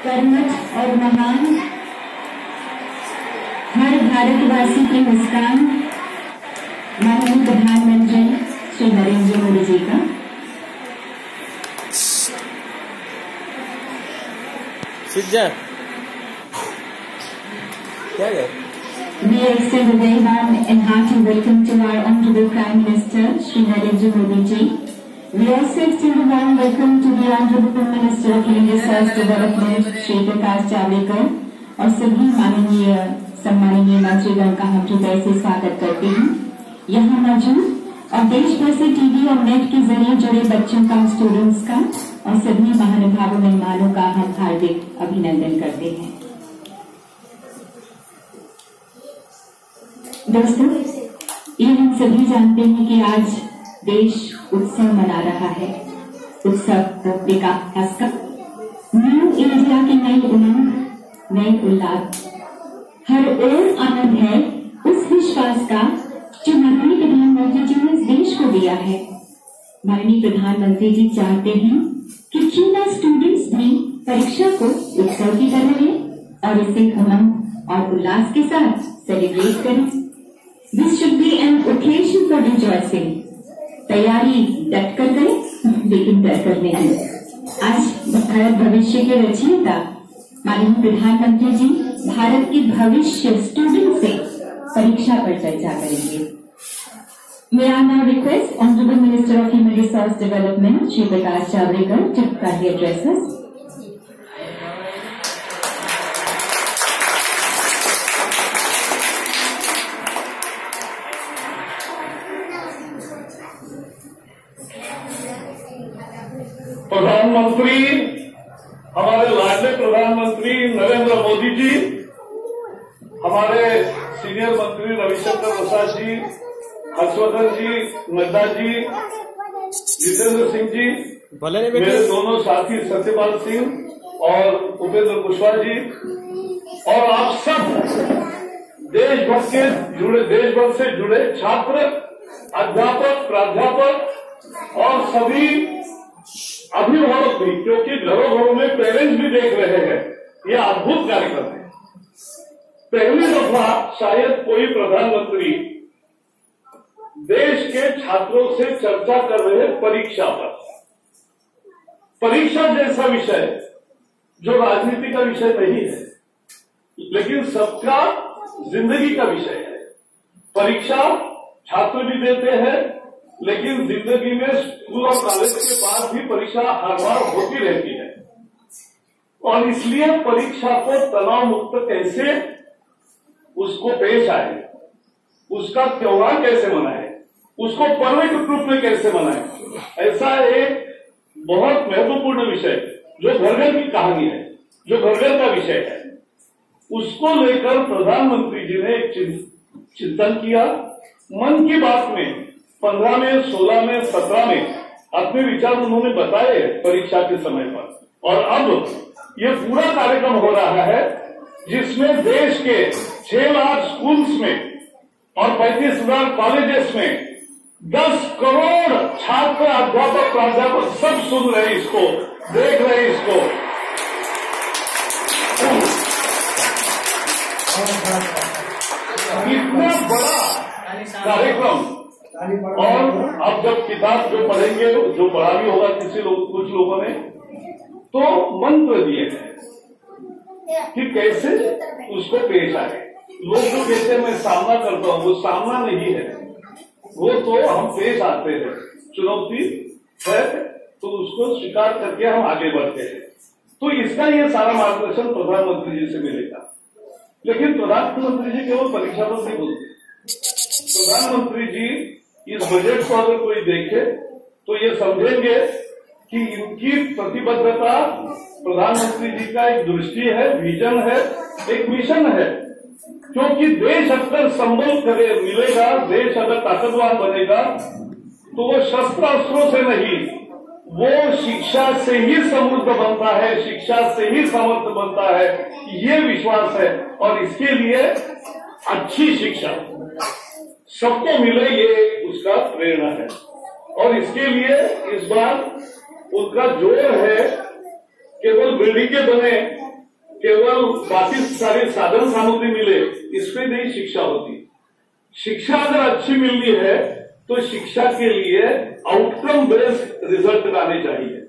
कर्मठ और महान, हर भारतवासी की मुस्कान, माननीय प्रधानमंत्री श्री नरेंद्र मोदी जी का। We extend a very warm and hearty welcome to our Honorable Prime Minister Shri Narendra Modi ji. We also extend a warm welcome to the Honorable Minister of Resource Development Shri Prakash Javadekar और सभी माननीय सम्माननीय मंत्रीगण का हम हृदय से स्वागत करते हैं। यहाँ मौजूद और देश भर से टीवी और नेट के जरिए जुड़े बच्चों का, स्टूडेंट्स का और सभी महानुभावों मेहमानों का हम हार्दिक अभिनंदन करते हैं। दोस्तों, ये हम सभी जानते हैं कि आज देश उत्सव मना रहा है। उत्सव विकास का, न्यू इंडिया की नई उमंग, नए उल्लास, हर ओर आनंद है उस विश्वास का जो माननीय प्रधानमंत्री जी ने इस देश को दिया है। माननीय प्रधानमंत्री जी चाहते हैं कि क्यों ना स्टूडेंट्स भी परीक्षा को उत्सव की तरह लें और इसे उमंग और उल्लास के साथ सेलिब्रेट करें। This should be an occasion for rejoicing. तैयारी डट कर करें, लेकिन डर कर नहीं। आज भारत भविष्य के रचयिता माननीय प्रधानमंत्री जी भारत के भविष्य स्टूडेंट से परीक्षा पर चर्चा करेंगे। May I now request Honorable Minister of Human Resource Development Shri Prakash Javadekar to kindly address us. प्रधानमंत्री, हमारे लाडले प्रधानमंत्री नरेंद्र मोदी जी, हमारे सीनियर मंत्री रविशंकर प्रसाद जी, हर्षवर्धन जी, नड्डा जी, जितेंद्र सिंह जी, मेरे दोनों साथी सत्यपाल सिंह और उपेंद्र कुशवाहा जी, और आप सब देश भर से जुड़े छात्र, अध्यापक, प्राध्यापक और सभी अभिभावक भी, क्योंकि घरों घरों में पेरेंट्स भी देख रहे हैं। ये अद्भुत कार्यक्रम है। पहली दफा शायद कोई प्रधानमंत्री देश के छात्रों से चर्चा कर रहे हैं परीक्षा पर। परीक्षा जैसा विषय जो राजनीति का विषय नहीं है, लेकिन सबका जिंदगी का विषय है। परीक्षा छात्र भी देते हैं, लेकिन जिंदगी में स्कूल और कॉलेज के बाद भी परीक्षा हर बार होती रहती है। और इसलिए परीक्षा को तनाव मुक्त कैसे उसको पेश आए, उसका त्योहार कैसे मनाए, उसको परफेक्ट रूप में कैसे मनाए, ऐसा एक बहुत महत्वपूर्ण विषय जो घर घर की कहानी है, जो घर घर का विषय है, उसको लेकर प्रधानमंत्री जी ने एक चिंतन किया। मन की बात में 15 में, 16 में, 17 में अपने विचार उन्होंने बताए परीक्षा के समय पर। और अब ये पूरा कार्यक्रम हो रहा है जिसमें देश के 6 लाख स्कूल्स में और 35,000 कॉलेजेस में 10 करोड़ छात्र, अध्यापक, प्राध्यापक सब सुन रहे हैं इसको, देख रहे हैं इसको। इतना बड़ा कार्यक्रम। और अब जब किताब जो पढ़ेंगे, जो पढ़ा भी होगा कुछ लोगों ने, तो मंत्र दिए हैं कि कैसे उसको पेश आए। लोग जो कहते हैं मैं सामना करता हूं, वो सामना नहीं है, वो तो हम पेश आते हैं। चुनौती है तो उसको स्वीकार करके हम आगे बढ़ते हैं। तो इसका ये सारा मार्गदर्शन प्रधानमंत्री जी से मिलेगा। लेकिन प्रधानमंत्री जी केवल परीक्षा पर नहीं बोलते। प्रधानमंत्री जी इस बजट को अगर कोई देखे तो ये समझेंगे कि इनकी प्रतिबद्धता, प्रधानमंत्री जी का एक दृष्टि है, विजन है, एक मिशन है। क्योंकि देश अगर संबल करे मिलेगा, देश अगर ताकतवर बनेगा तो वो शस्त्र अस्त्रों से नहीं, वो शिक्षा से ही समृद्ध बनता है, शिक्षा से ही समर्थ बनता है, ये विश्वास है। और इसके लिए अच्छी शिक्षा सबको मिले, ये उसका प्रेरणा है। और इसके लिए इस बार उनका जोर है केवल बिल्डिंगें बने केवल बाकी सारी साधन सामग्री मिले इस पे नहीं शिक्षा होती। शिक्षा अगर अच्छी मिलनी है तो शिक्षा के लिए आउटकम बेस्ड रिजल्ट आने चाहिए।